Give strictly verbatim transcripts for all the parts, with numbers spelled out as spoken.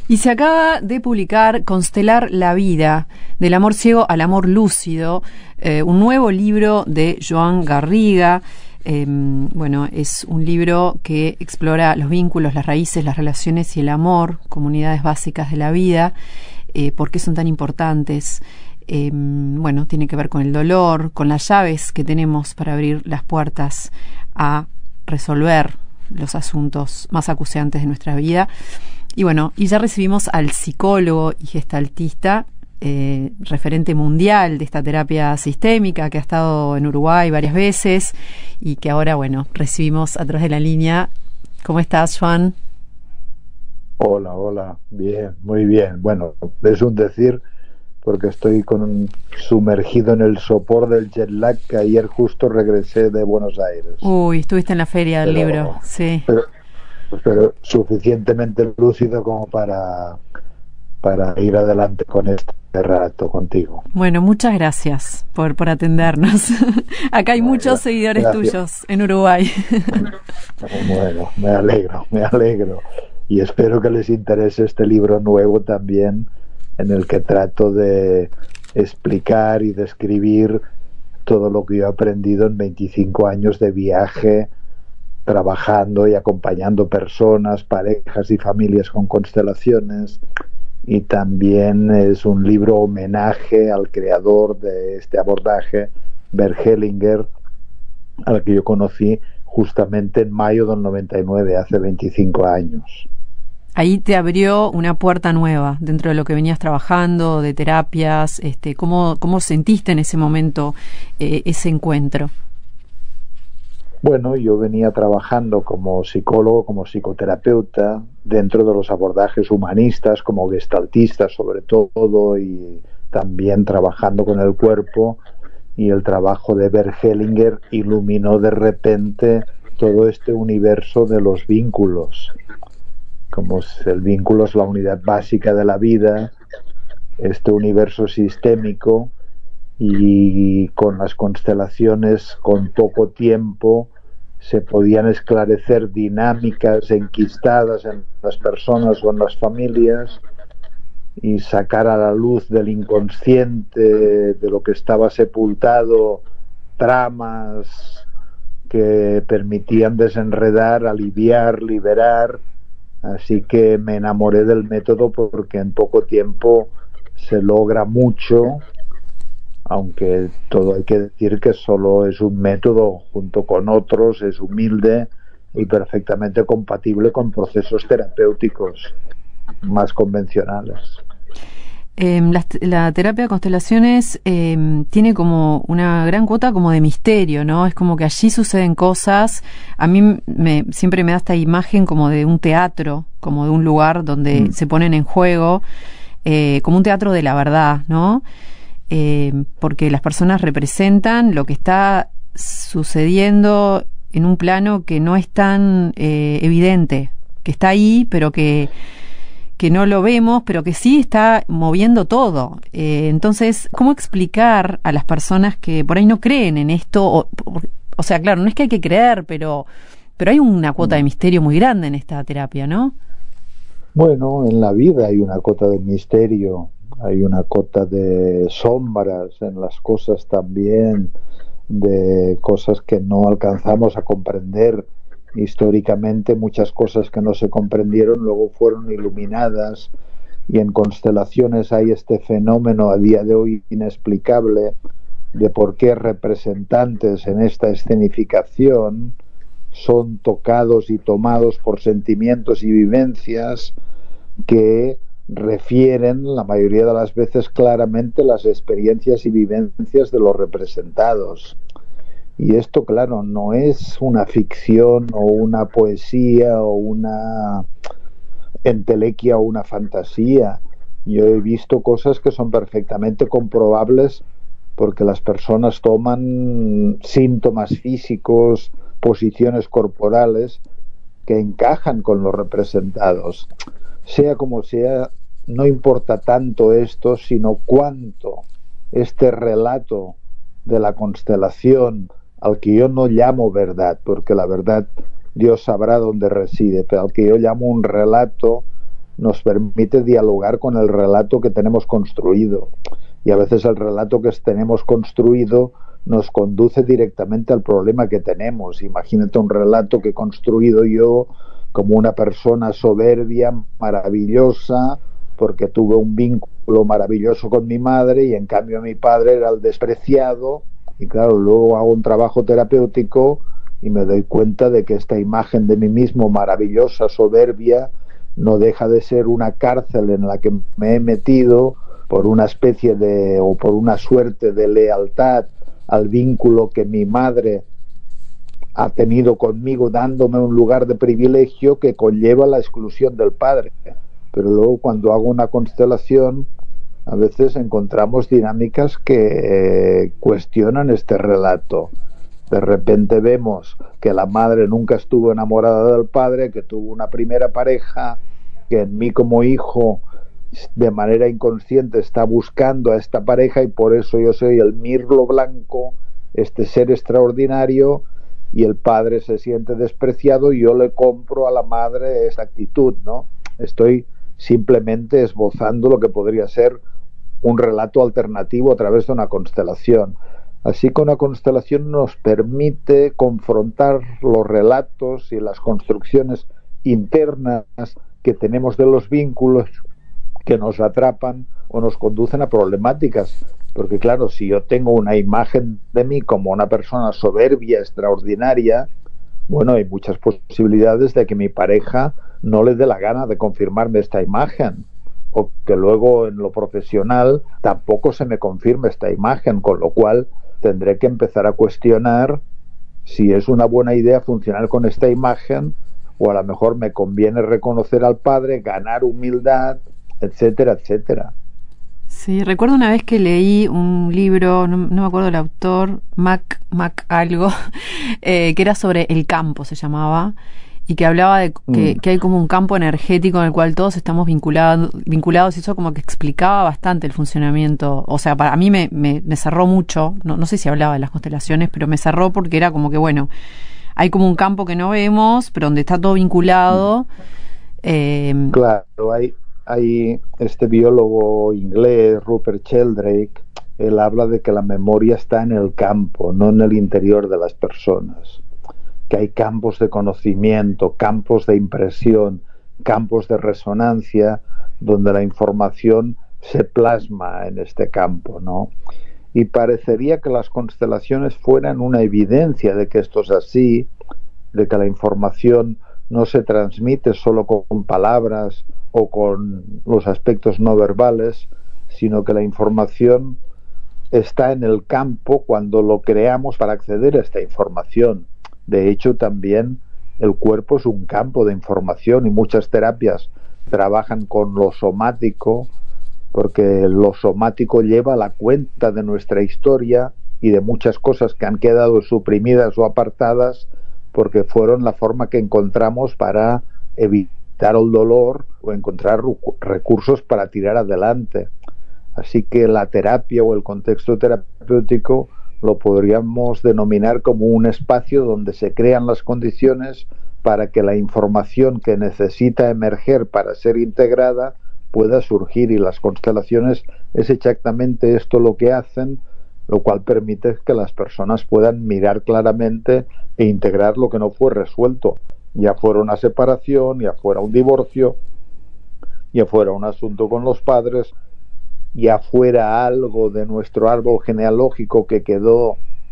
Y se acaba de publicar Constelar la vida, del amor ciego al amor lúcido, eh, un nuevo libro de Joan Garriga. Eh, bueno, es un libro que explora los vínculos, las raíces, las relaciones y el amor, comunidades básicas de la vida, eh, por qué son tan importantes. Eh, bueno, tiene que ver con el dolor, con las llaves que tenemos para abrir las puertas a resolver los asuntos más acuciantes de nuestra vida. Y bueno, y ya recibimos al psicólogo y gestaltista, eh, referente mundial de esta terapia sistémica, que ha estado en Uruguay varias veces y que ahora, bueno, recibimos a través de la línea. ¿Cómo estás, Joan? Hola, hola, bien, muy bien. Bueno, es un decir porque estoy con un, sumergido en el sopor del jet lag, que ayer justo regresé de Buenos Aires. Uy, estuviste en la feria del pero, libro, sí. Pero, pero suficientemente lúcido como para, para ir adelante con este rato contigo. Bueno, muchas gracias por, por atendernos. Acá hay no, muchos seguidores gracias. tuyos en Uruguay. Bueno, me alegro, me alegro. Y espero que les interese este libro nuevo también, en el que trato de explicar y describir todo lo que yo he aprendido en veinticinco años de viaje, trabajando y acompañando personas, parejas y familias con constelaciones. Y también es un libro homenaje al creador de este abordaje, Bert Hellinger, al que yo conocí justamente en mayo del noventa y nueve, hace veinticinco años. Ahí te abrió una puerta nueva dentro de lo que venías trabajando, de terapias. Este, ¿cómo, cómo sentiste en ese momento eh, ese encuentro? Bueno, yo venía trabajando como psicólogo, como psicoterapeuta, dentro de los abordajes humanistas, como gestaltista sobre todo, y también trabajando con el cuerpo, y el trabajo de Bert Hellinger iluminó de repente todo este universo de los vínculos. Como el vínculo es la unidad básica de la vida, este universo sistémico, y con las constelaciones, con poco tiempo, se podían esclarecer dinámicas enquistadas en las personas o en las familias y sacar a la luz del inconsciente, de lo que estaba sepultado, tramas que permitían desenredar, aliviar, liberar. Así que me enamoré del método porque en poco tiempo se logra mucho, aunque todo hay que decir que solo es un método junto con otros, es humilde y perfectamente compatible con procesos terapéuticos más convencionales. Eh, la, la terapia de constelaciones eh, tiene como una gran cuota como de misterio, ¿no? Es como que allí suceden cosas. A mí me, siempre me da esta imagen como de un teatro, como de un lugar donde mm. se ponen en juego, eh, como un teatro de la verdad, ¿no? Eh, porque las personas representan lo que está sucediendo en un plano que no es tan eh, evidente, que está ahí, pero que que no lo vemos, pero que sí está moviendo todo. Eh, entonces, ¿cómo explicar a las personas que por ahí no creen en esto? O, o sea, claro, no es que hay que creer, pero, pero hay una cuota de misterio muy grande en esta terapia, ¿no? Bueno, en la vida hay una cuota de misterio, hay una cuota de sombras en las cosas también, de cosas que no alcanzamos a comprender. Históricamente muchas cosas que no se comprendieron luego fueron iluminadas, y en constelaciones hay este fenómeno a día de hoy inexplicable de por qué representantes en esta escenificación son tocados y tomados por sentimientos y vivencias que refieren la mayoría de las veces claramente las experiencias y vivencias de los representados. Y esto, claro, no es una ficción o una poesía o una entelequia o una fantasía. Yo he visto cosas que son perfectamente comprobables porque las personas toman síntomas físicos, posiciones corporales que encajan con los representados. Sea como sea, no importa tanto esto, sino cuánto este relato de la constelación, al que yo no llamo verdad, porque la verdad Dios sabrá dónde reside, pero al que yo llamo un relato nos permite dialogar con el relato que tenemos construido. Y a veces el relato que tenemos construido nos conduce directamente al problema que tenemos. Imagínate un relato que he construido yo como una persona soberbia, maravillosa, porque tuve un vínculo maravilloso con mi madre y en cambio mi padre era el despreciado. Y claro, luego hago un trabajo terapéutico y me doy cuenta de que esta imagen de mí mismo maravillosa, soberbia, no deja de ser una cárcel en la que me he metido por una especie de, o por una suerte de lealtad al vínculo que mi madre ha tenido conmigo, dándome un lugar de privilegio que conlleva la exclusión del padre. Pero luego cuando hago una constelación, a veces encontramos dinámicas que eh, cuestionan este relato. De repente vemos que la madre nunca estuvo enamorada del padre, que tuvo una primera pareja, que en mí como hijo de manera inconsciente está buscando a esta pareja y por eso yo soy el mirlo blanco, este ser extraordinario, y el padre se siente despreciado y yo le compro a la madre esa actitud, ¿no? Estoy simplemente esbozando lo que podría ser un relato alternativo a través de una constelación. Así que una constelación nos permite confrontar los relatos y las construcciones internas que tenemos de los vínculos que nos atrapan o nos conducen a problemáticas. Porque claro, si yo tengo una imagen de mí como una persona soberbia, extraordinaria, bueno, hay muchas posibilidades de que mi pareja no le dé la gana de confirmarme esta imagen, o que luego en lo profesional tampoco se me confirme esta imagen, con lo cual tendré que empezar a cuestionar si es una buena idea funcionar con esta imagen, o a lo mejor me conviene reconocer al padre, ganar humildad, etcétera, etcétera. Sí, recuerdo una vez que leí un libro, no, no me acuerdo el autor, Mac, Mac algo, eh, que era sobre el campo, se llamaba, y que hablaba de que, mm. que hay como un campo energético en el cual todos estamos vinculados, vinculados y eso como que explicaba bastante el funcionamiento. O sea, para mí me, me, me cerró mucho, no, no sé si hablaba de las constelaciones, pero me cerró porque era como que, bueno, hay como un campo que no vemos, pero donde está todo vinculado. Eh, claro, hay... Hay este biólogo inglés, Rupert Sheldrake, él habla de que la memoria está en el campo, no en el interior de las personas. Que hay campos de conocimiento, campos de impresión, campos de resonancia, donde la información se plasma en este campo, ¿no? Y parecería que las constelaciones fueran una evidencia de que esto es así, de que la información no se transmite solo con palabras o con los aspectos no verbales, sino que la información está en el campo cuando lo creamos para acceder a esta información. De hecho, también el cuerpo es un campo de información y muchas terapias trabajan con lo somático, porque lo somático lleva la cuenta de nuestra historia y de muchas cosas que han quedado suprimidas o apartadas porque fueron la forma que encontramos para evitar el dolor o encontrar recursos para tirar adelante. Así que la terapia o el contexto terapéutico lo podríamos denominar como un espacio donde se crean las condiciones para que la información que necesita emerger para ser integrada pueda surgir, y las constelaciones es exactamente esto lo que hacen, lo cual permite que las personas puedan mirar claramente e integrar lo que no fue resuelto, ya fuera una separación, ya fuera un divorcio, ya fuera un asunto con los padres, ya fuera algo de nuestro árbol genealógico que quedó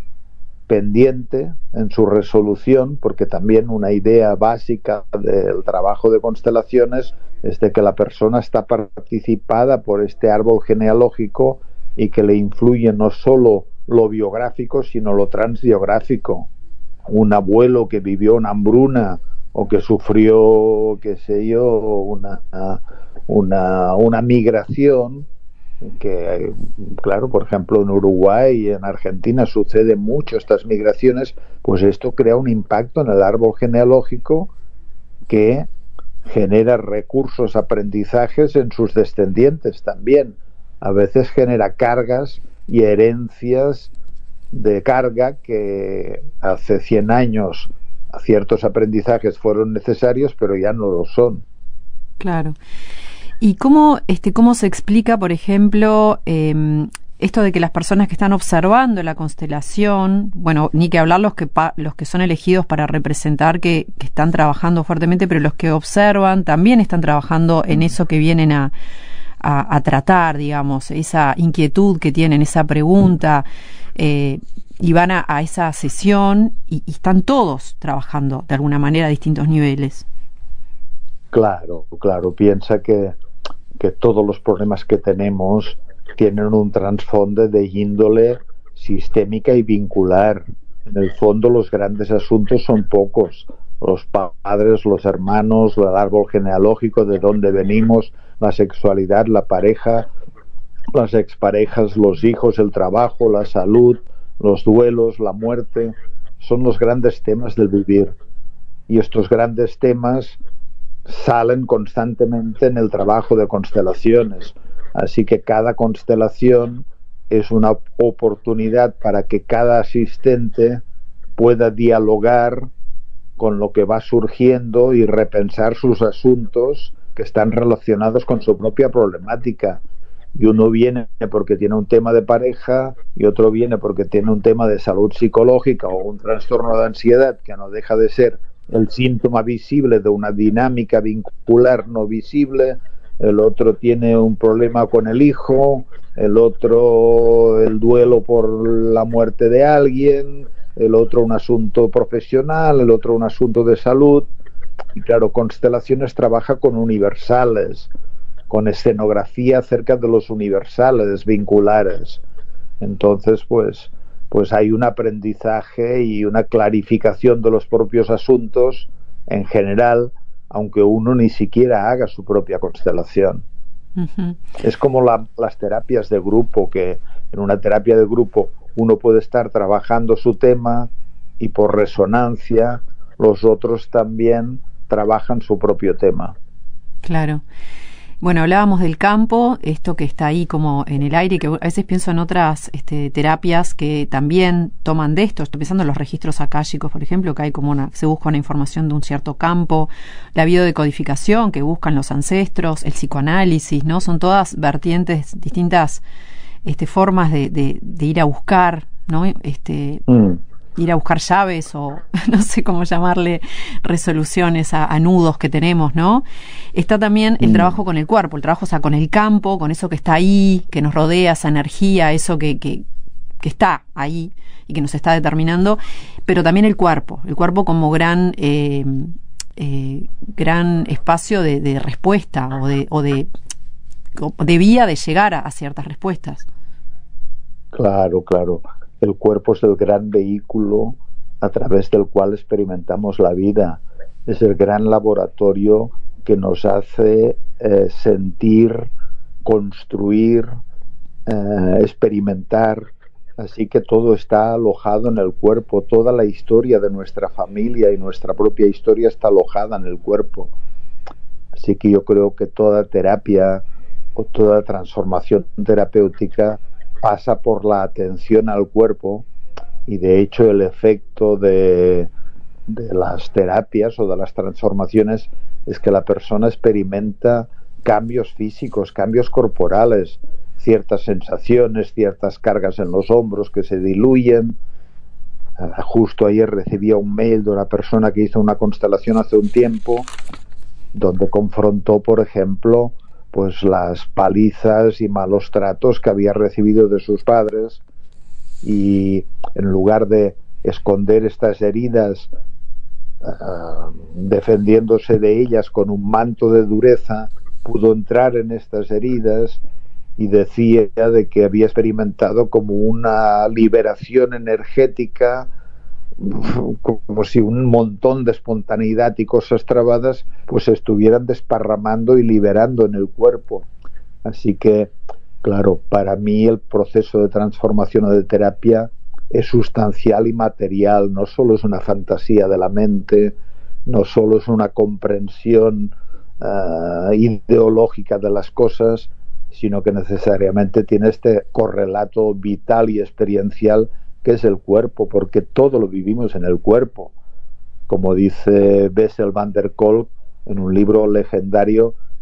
pendiente en su resolución, porque también una idea básica del trabajo de constelaciones es de que la persona está participada por este árbol genealógico y que le influye no solo lo biográfico, sino lo transbiográfico. Un abuelo que vivió una hambruna o que sufrió, qué sé yo, una, una, una migración, que claro, por ejemplo en Uruguay y en Argentina sucede mucho estas migraciones, pues esto crea un impacto en el árbol genealógico que genera recursos, aprendizajes en sus descendientes también. A veces genera cargas y herencias de carga que hace cien años ciertos aprendizajes fueron necesarios, pero ya no lo son. Claro. ¿Y cómo, este, cómo se explica, por ejemplo, eh, esto de que las personas que están observando la constelación, bueno, ni que hablar los que pa, los que son elegidos para representar que, que están trabajando fuertemente, pero los que observan también están trabajando en eso que vienen a, a, a tratar, digamos, esa inquietud que tienen, esa pregunta, eh, y van a, a esa sesión y, y están todos trabajando de alguna manera a distintos niveles? Claro, claro, piensa que, que todos los problemas que tenemos tienen un trasfondo de índole sistémica y vincular. En el fondo los grandes asuntos son pocos: los padres, los hermanos, el árbol genealógico, de dónde venimos, la sexualidad, la pareja, las exparejas, los hijos, el trabajo, la salud, los duelos, la muerte. Son los grandes temas del vivir, y estos grandes temas salen constantemente en el trabajo de constelaciones. Así que cada constelación es una oportunidad para que cada asistente pueda dialogar con lo que va surgiendo y repensar sus asuntos que están relacionados con su propia problemática. Y uno viene porque tiene un tema de pareja, y otro viene porque tiene un tema de salud psicológica o un trastorno de ansiedad que no deja de ser el síntoma visible de una dinámica vincular no visible. El otro tiene un problema con el hijo, el otro el duelo por la muerte de alguien, el otro un asunto profesional, el otro un asunto de salud. Y claro, Constelaciones trabaja con universales, con escenografía acerca de los universales vinculares. Entonces, pues, pues hay un aprendizaje y una clarificación de los propios asuntos en general, aunque uno ni siquiera haga su propia constelación. Uh-huh. Es como la, las terapias de grupo, que en una terapia de grupo uno puede estar trabajando su tema y por resonancia los otros también trabajan su propio tema. Claro. Bueno, hablábamos del campo, esto que está ahí como en el aire, que a veces pienso en otras este, terapias que también toman de esto. Estoy pensando en los registros akáshicos, por ejemplo, que hay como una, se busca una información de un cierto campo, la biodecodificación que buscan los ancestros, el psicoanálisis, ¿no? Son todas vertientes, distintas este, formas de, de, de ir a buscar, ¿no? Este, mm. ir a buscar llaves o no sé cómo llamarle, resoluciones a, a nudos que tenemos, ¿no? Está también el mm. trabajo con el cuerpo, el trabajo, o sea, con el campo, con eso que está ahí, que nos rodea, esa energía, eso que, que, que está ahí y que nos está determinando, pero también el cuerpo, el cuerpo como gran eh, eh, gran espacio de, de respuesta o de, o de, de vía de llegar a, a ciertas respuestas. Claro, claro. El cuerpo es el gran vehículo a través del cual experimentamos la vida. Es el gran laboratorio que nos hace eh, sentir, construir, eh, experimentar. Así que todo está alojado en el cuerpo. Toda la historia de nuestra familia y nuestra propia historia está alojada en el cuerpo. Así que yo creo que toda terapia o toda transformación terapéutica pasa por la atención al cuerpo, y de hecho el efecto de, de las terapias o de las transformaciones es que la persona experimenta cambios físicos, cambios corporales, ciertas sensaciones, ciertas cargas en los hombros que se diluyen. Uh, justo ayer recibía un mail de una persona que hizo una constelación hace un tiempo donde confrontó, por ejemplo, pues las palizas y malos tratos que había recibido de sus padres, y en lugar de esconder estas heridas uh, defendiéndose de ellas con un manto de dureza, pudo entrar en estas heridas y decía de que había experimentado como una liberación energética, como si un montón de espontaneidad y cosas trabadas pues se estuvieran desparramando y liberando en el cuerpo. Así que, claro, para mí el proceso de transformación o de terapia es sustancial y material. No solo es una fantasía de la mente, no solo es una comprensión uh, ideológica de las cosas, sino que necesariamente tiene este correlato vital y experiencial que es el cuerpo, porque todo lo vivimos en el cuerpo. Como dice Bessel van der Kolk en un libro legendario,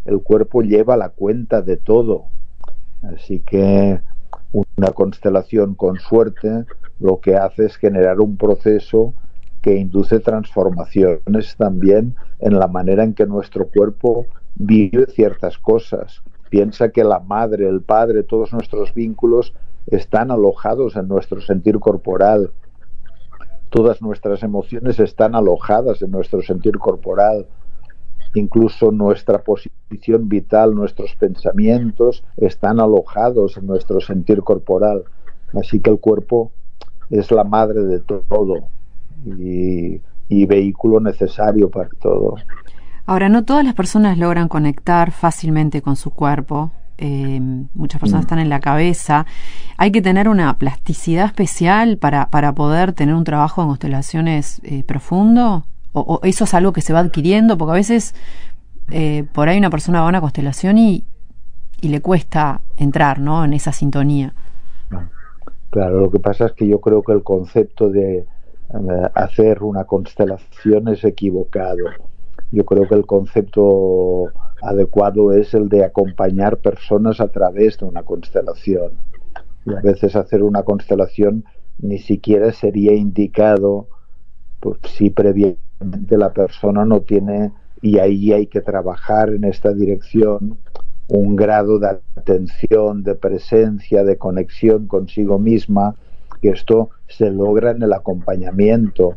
el cuerpo lleva la cuenta de todo. Así que una constelación con suerte lo que hace es generar un proceso que induce transformaciones también en la manera en que nuestro cuerpo vive ciertas cosas. Piensa que la madre, el padre, todos nuestros vínculos están alojados en nuestro sentir corporal. Todas nuestras emociones están alojadas en nuestro sentir corporal. Incluso nuestra posición vital, nuestros pensamientos están alojados en nuestro sentir corporal. Así que el cuerpo es la madre de todo y, y vehículo necesario para todo. Ahora, no todas las personas logran conectar fácilmente con su cuerpo. Eh, muchas personas mm. están en la cabeza. Hay que tener una plasticidad especial para, para poder tener un trabajo en constelaciones eh, profundo. O, o eso es algo que se va adquiriendo, porque a veces eh, por ahí una persona va a una constelación y, y le cuesta entrar, ¿no?, en esa sintonía. Claro, lo que pasa es que yo creo que el concepto de eh, hacer una constelación es equivocado. Yo creo que el concepto adecuado es el de acompañar personas a través de una constelación. Y a veces hacer una constelación ni siquiera sería indicado, pues, si previamente la persona no tiene, y ahí hay que trabajar en esta dirección, un grado de atención, de presencia, de conexión consigo misma, que esto se logra en el acompañamiento.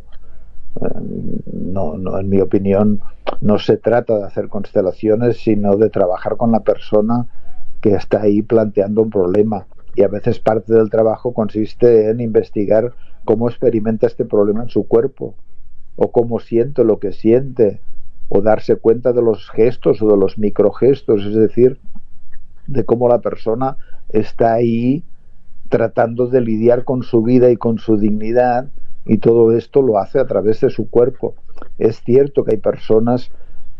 No, no, en mi opinión, no se trata de hacer constelaciones, sino de trabajar con la persona que está ahí planteando un problema. Y a veces parte del trabajo consiste en investigar cómo experimenta este problema en su cuerpo, o cómo siente lo que siente, o darse cuenta de los gestos o de los microgestos, es decir, de cómo la persona está ahí tratando de lidiar con su vida y con su dignidad, y todo esto lo hace a través de su cuerpo. Es cierto que hay personas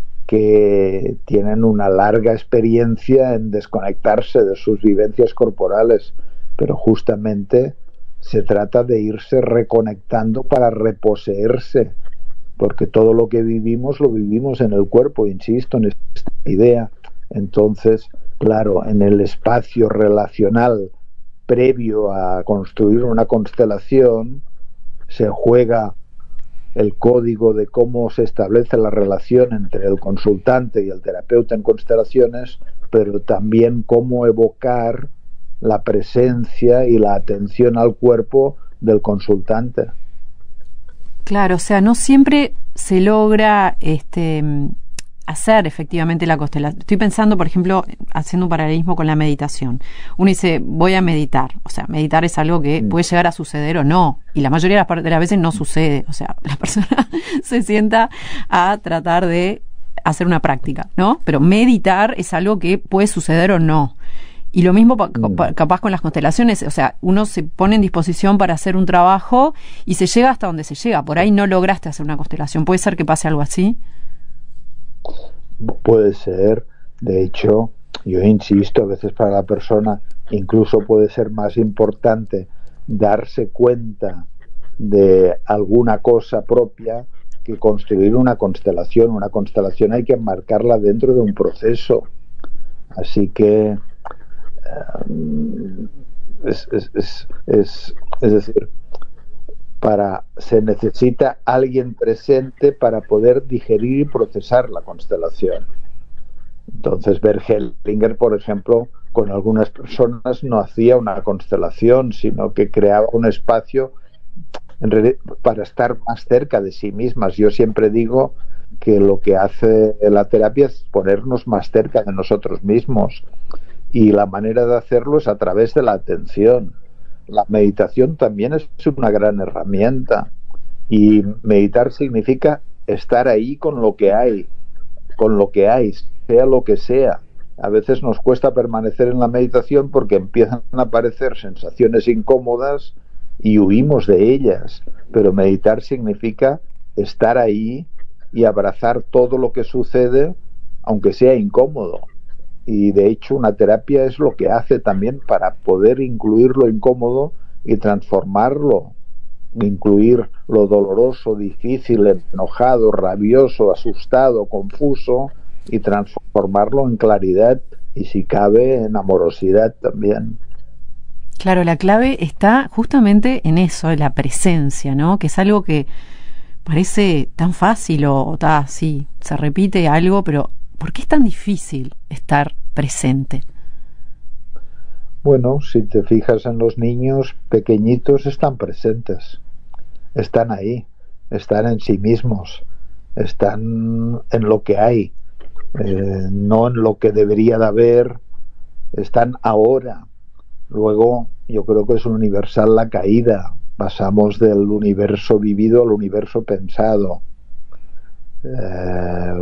que tienen una larga experiencia en desconectarse de sus vivencias corporales, pero justamente se trata de irse reconectando para reposeerse, porque todo lo que vivimos lo vivimos en el cuerpo, insisto en esta idea. Entonces, claro, en el espacio relacional previo a construir una constelación se juega el código de cómo se establece la relación entre el consultante y el terapeuta en constelaciones, pero también cómo evocar la presencia y la atención al cuerpo del consultante. Claro, o sea, no siempre se logra este hacer efectivamente la constelación. Estoy pensando, por ejemplo, haciendo un paralelismo con la meditación. Uno dice, voy a meditar. O sea, meditar es algo que mm. puede llegar a suceder o no. Y la mayoría de las, de las veces no sucede. O sea, la persona se sienta a tratar de hacer una práctica, ¿no? Pero meditar es algo que puede suceder o no. Y lo mismo mm. capaz con las constelaciones. O sea, uno se pone en disposición para hacer un trabajo y se llega hasta donde se llega. Por ahí no lograste hacer una constelación. ¿Puede ser que pase algo así? Puede ser. De hecho, yo insisto, a veces para la persona incluso puede ser más importante darse cuenta de alguna cosa propia que construir una constelación. Una constelación hay que enmarcarla dentro de un proceso. Así que um, es, es, es, es, es decir, para se necesita alguien presente para poder digerir y procesar la constelación. Entonces, Bert Hellinger, por ejemplo, con algunas personas no hacía una constelación, sino que creaba un espacio en realidad, para estar más cerca de sí mismas. Yo siempre digo que lo que hace la terapia es ponernos más cerca de nosotros mismos, y la manera de hacerlo es a través de la atención. La meditación también es una gran herramienta, y meditar significa estar ahí con lo que hay, con lo que hay, sea lo que sea. A veces nos cuesta permanecer en la meditación porque empiezan a aparecer sensaciones incómodas y huimos de ellas, pero meditar significa estar ahí y abrazar todo lo que sucede, aunque sea incómodo. Y de hecho una terapia es lo que hace también para poder incluir lo incómodo y transformarlo, incluir lo doloroso, difícil, enojado, rabioso, asustado, confuso, y transformarlo en claridad y, si cabe, en amorosidad también. Claro, la clave está justamente en eso, en la presencia, ¿no? Que es algo que parece tan fácil o, o ta, sí, se repite algo, pero ¿por qué es tan difícil estar presente? Bueno, si te fijas en los niños pequeñitos, están presentes, están ahí, están en sí mismos, están en lo que hay, eh, no en lo que debería de haber, están ahora. Luego, yo creo que es universal la caída. Pasamos del universo vivido al universo pensado. Eh,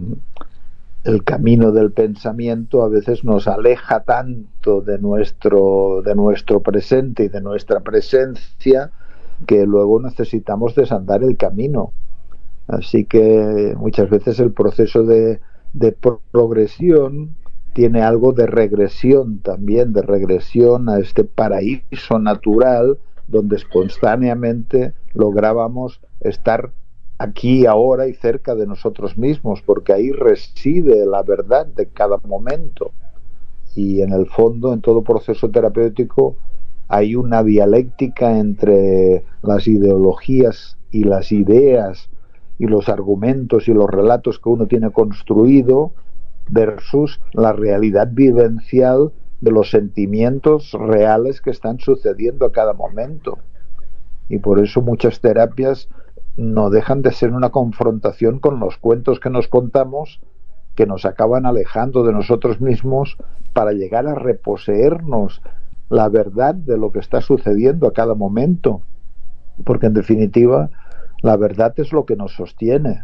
el camino del pensamiento a veces nos aleja tanto de nuestro, de nuestro presente y de nuestra presencia, que luego necesitamos desandar el camino. Así que muchas veces el proceso de, de progresión tiene algo de regresión también, de regresión a este paraíso natural donde espontáneamente lográbamos estar aquí, ahora y cerca de nosotros mismos, porque ahí reside la verdad de cada momento. Y en el fondo, en todo proceso terapéutico, hay una dialéctica entre las ideologías y las ideas y los argumentos y los relatos que uno tiene construido versus la realidad vivencial de los sentimientos reales que están sucediendo a cada momento. Y por eso muchas terapias no dejan de ser una confrontación con los cuentos que nos contamos, que nos acaban alejando de nosotros mismos para llegar a reposeernos la verdad de lo que está sucediendo a cada momento. Porque en definitiva, la verdad es lo que nos sostiene.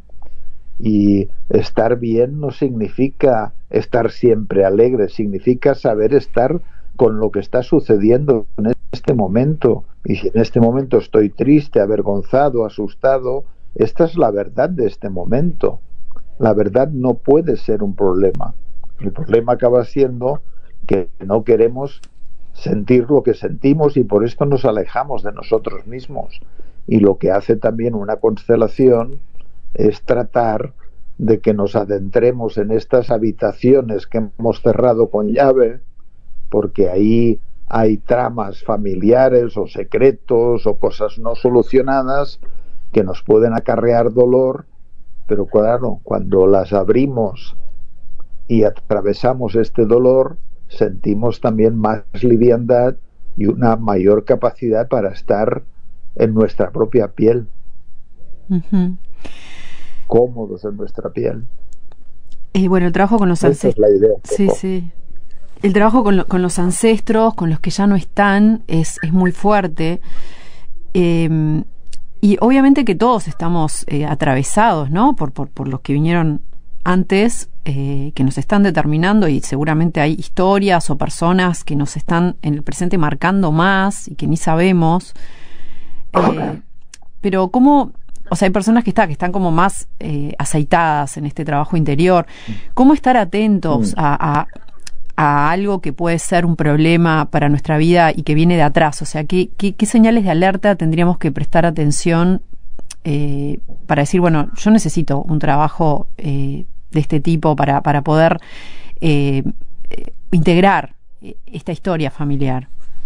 Y estar bien no significa estar siempre alegre, significa saber estar con lo que está sucediendo en este momento. Y si en este momento estoy triste, avergonzado, asustado, esta es la verdad de este momento. La verdad no puede ser un problema. El problema acaba siendo que no queremos sentir lo que sentimos y por esto nos alejamos de nosotros mismos. Y lo que hace también una constelación es tratar de que nos adentremos en estas habitaciones que hemos cerrado con llave, porque ahí hay tramas familiares o secretos o cosas no solucionadas que nos pueden acarrear dolor, pero claro, cuando las abrimos y atravesamos este dolor, sentimos también más liviandad y una mayor capacidad para estar en nuestra propia piel. Uh-huh. Cómodos en nuestra piel. Y bueno, el trabajo con los ancestros. Es la idea, sí, sí. El trabajo con, lo, con los ancestros, con los que ya no están, es, es muy fuerte. Eh, y obviamente que todos estamos eh, atravesados, ¿no? Por, por, por los que vinieron antes, eh, que nos están determinando, y seguramente hay historias o personas que nos están en el presente marcando más y que ni sabemos. Eh, pero ¿cómo...? O sea, hay personas que, está, que están como más eh, aceitadas en este trabajo interior. ¿Cómo estar atentos a, a, a algo que puede ser un problema para nuestra vida y que viene de atrás? O sea, ¿qué, qué, qué señales de alerta tendríamos que prestar atención eh, para decir, bueno, yo necesito un trabajo eh, de este tipo para, para poder eh, integrar esta historia familiar?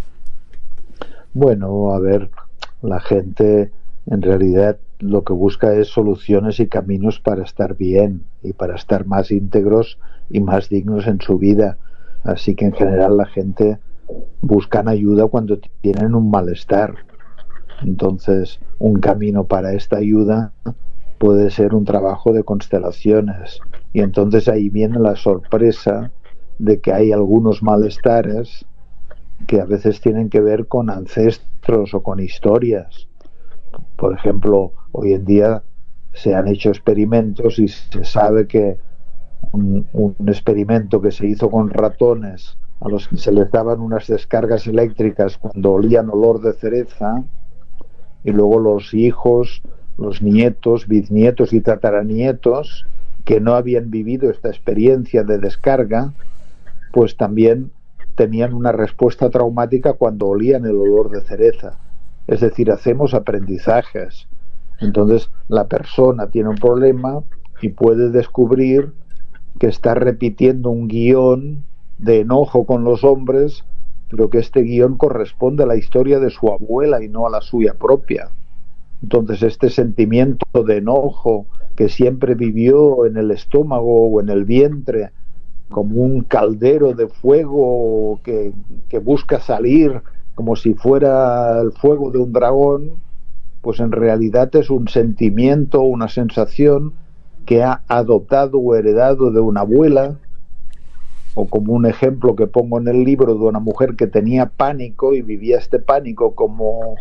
Bueno, a ver, la gente en realidad lo que busca es soluciones y caminos para estar bien y para estar más íntegros y más dignos en su vida. Así que en general la gente buscan ayuda cuando tienen un malestar. Entonces, un camino para esta ayuda puede ser un trabajo de constelaciones. Y entonces ahí viene la sorpresa de que hay algunos malestares que a veces tienen que ver con ancestros o con historias. Por ejemplo, hoy en día se han hecho experimentos y se sabe que un, un experimento que se hizo con ratones a los que se les daban unas descargas eléctricas cuando olían olor de cereza, y luego los hijos, los nietos, bisnietos y tataranietos que no habían vivido esta experiencia de descarga, pues también tenían una respuesta traumática cuando olían el olor de cereza. Es decir, hacemos aprendizajes. Entonces la persona tiene un problema y puede descubrir que está repitiendo un guión de enojo con los hombres, pero que este guión corresponde a la historia de su abuela y no a la suya propia. Entonces este sentimiento de enojo que siempre vivió en el estómago o en el vientre, como un caldero de fuego que, que busca salir como si fuera el fuego de un dragón, pues en realidad es un sentimiento, una sensación que ha adoptado o heredado de una abuela, o como un ejemplo que pongo en el libro de una mujer que tenía pánico y vivía este pánico como,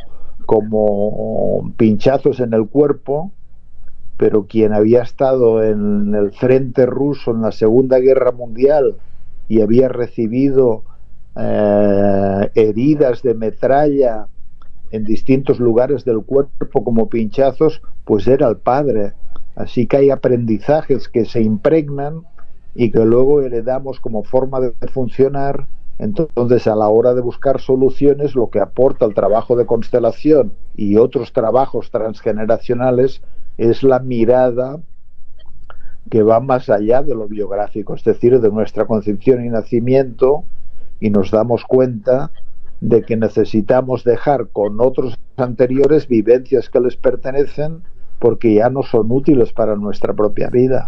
como pinchazos en el cuerpo, pero quien había estado en el frente ruso en la Segunda Guerra Mundial y había recibido eh, heridas de metralla en distintos lugares del cuerpo como pinchazos, pues era el padre. Así que hay aprendizajes que se impregnan y que luego heredamos como forma de funcionar. Entonces, a la hora de buscar soluciones, lo que aporta el trabajo de constelación y otros trabajos transgeneracionales es la mirada que va más allá de lo biográfico, es decir, de nuestra concepción y nacimiento, y nos damos cuenta de que necesitamos dejar con otros anteriores vivencias que les pertenecen porque ya no son útiles para nuestra propia vida.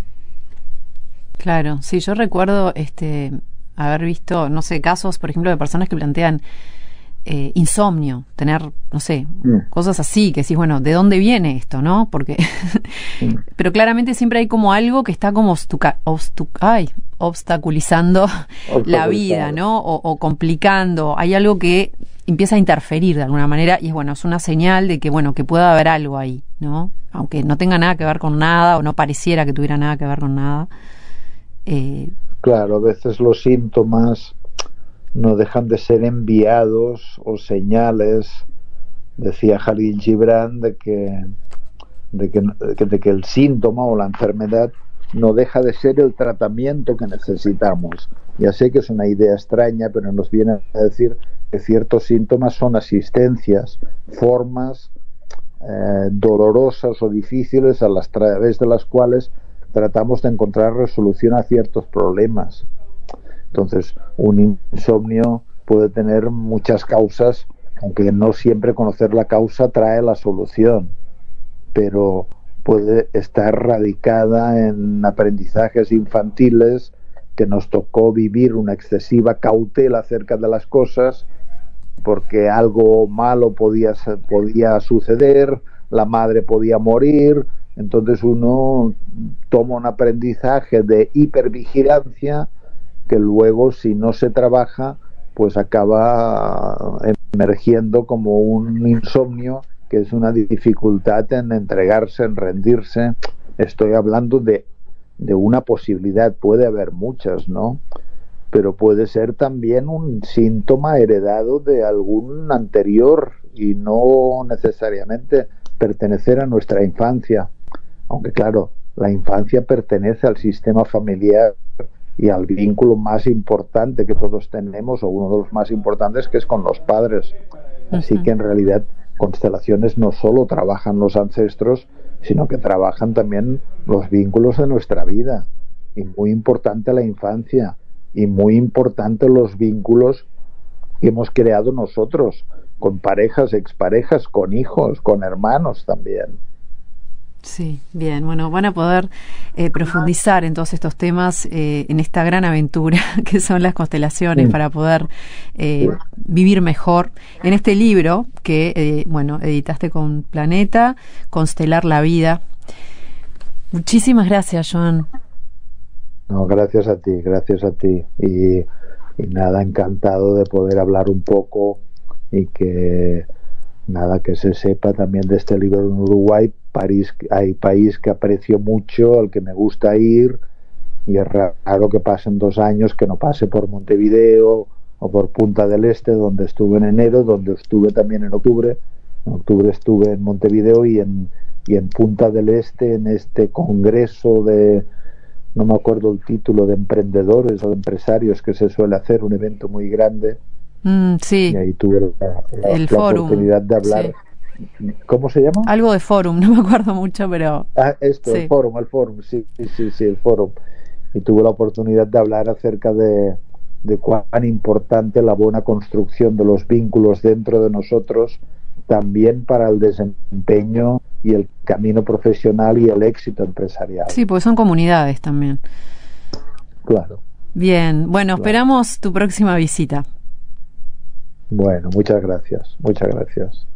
Claro, sí, yo recuerdo este haber visto, no sé, casos, por ejemplo, de personas que plantean eh, insomnio, tener, no sé, mm. cosas así, que decís, bueno, ¿de dónde viene esto, no? Porque, mm. pero claramente siempre hay como algo que está como obstuca, obstu, ay, obstaculizando la vida, ¿no? O, o complicando, hay algo que empieza a interferir de alguna manera y es, bueno, es una señal de que, bueno, que pueda haber algo ahí, ¿no? Aunque no tenga nada que ver con nada o no pareciera que tuviera nada que ver con nada. Eh, claro, a veces los síntomas no dejan de ser enviados o señales, decía Jalil Gibran, de que, de que, de que el síntoma o la enfermedad no deja de ser el tratamiento que necesitamos. Ya sé que es una idea extraña, pero nos viene a decir que ciertos síntomas son asistencias, formas eh, dolorosas o difíciles a, las, a través de las cuales tratamos de encontrar resolución a ciertos problemas. Entonces, un insomnio puede tener muchas causas, aunque no siempre conocer la causa trae la solución, pero puede estar radicada en aprendizajes infantiles que nos tocó vivir una excesiva cautela acerca de las cosas porque algo malo podía, podía suceder, la madre podía morir. Entonces uno toma un aprendizaje de hipervigilancia que luego, si no se trabaja, pues acaba emergiendo como un insomnio, que es una dificultad en entregarse, en rendirse. Estoy hablando de, de una posibilidad, puede haber muchas, ¿no? Pero puede ser también un síntoma heredado de algún anterior y no necesariamente pertenecer a nuestra infancia. Aunque claro, la infancia pertenece al sistema familiar y al vínculo más importante que todos tenemos, o uno de los más importantes, que es con los padres. Así uh-huh. que en realidad constelaciones no solo trabajan los ancestros, sino que trabajan también los vínculos de nuestra vida. Y muy importante la infancia, y muy importante los vínculos que hemos creado nosotros, con parejas, exparejas, con hijos, con hermanos también. Sí, bien, bueno, van a poder eh, profundizar en todos estos temas eh, en esta gran aventura que son las constelaciones, sí. para poder eh, sí. vivir mejor en este libro que, eh, bueno, editaste con Planeta, Constelar la Vida. Muchísimas gracias, Joan. No, gracias a ti, gracias a ti. Y, y nada, encantado de poder hablar un poco y que, nada, que se sepa también de este libro en Uruguay. París, hay país que aprecio mucho, al que me gusta ir, y es raro que pasen dos años que no pase por Montevideo o por Punta del Este, donde estuve en enero, donde estuve también en octubre. En octubre estuve en Montevideo y en, y en Punta del Este, en este congreso de, no me acuerdo el título, de emprendedores o de empresarios que se suele hacer, un evento muy grande. Mm, sí. Y ahí tuve la, la, el la fórum, oportunidad de hablar. Sí. ¿Cómo se llama? Algo de fórum, no me acuerdo mucho, pero... Ah, esto, sí. el fórum, el fórum, sí, sí, sí, el fórum. y tuve la oportunidad de hablar acerca de, de cuán importante la buena construcción de los vínculos dentro de nosotros también para el desempeño y el camino profesional y el éxito empresarial. Sí, porque son comunidades también. Claro. Bien, bueno, Claro. esperamos tu próxima visita. Bueno, muchas gracias, muchas gracias.